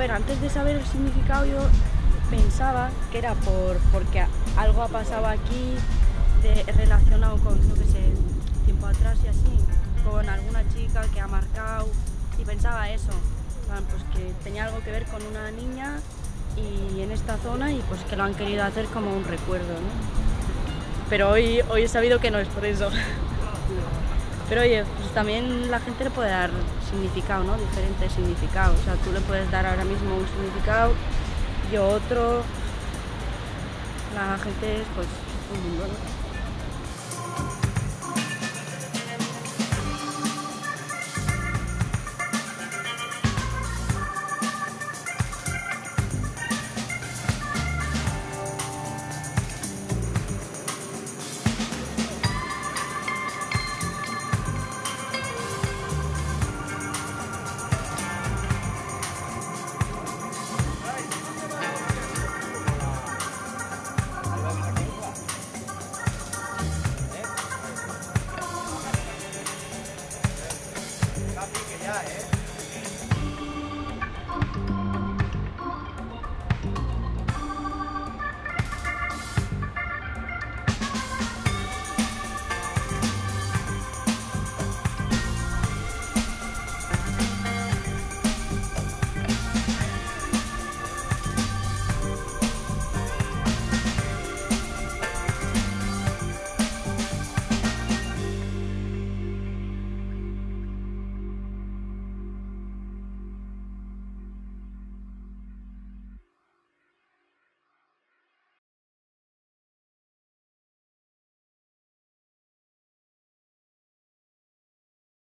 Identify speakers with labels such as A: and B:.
A: ver, antes de saber el significado yo pensaba que era porque algo ha pasado aquí relacionado con, yo qué sé, tiempo atrás y así, con alguna chica que ha marcado, y pensaba eso, pues que tenía algo que ver con una niña y en esta zona, y pues que lo han querido hacer como un recuerdo, ¿no? Pero hoy he sabido que no es por eso. Pero oye, pues también la gente le puede dar significado, ¿no? Diferentes significados. O sea, tú le puedes dar ahora mismo un significado, yo otro. La gente es pues un mundo, ¿no?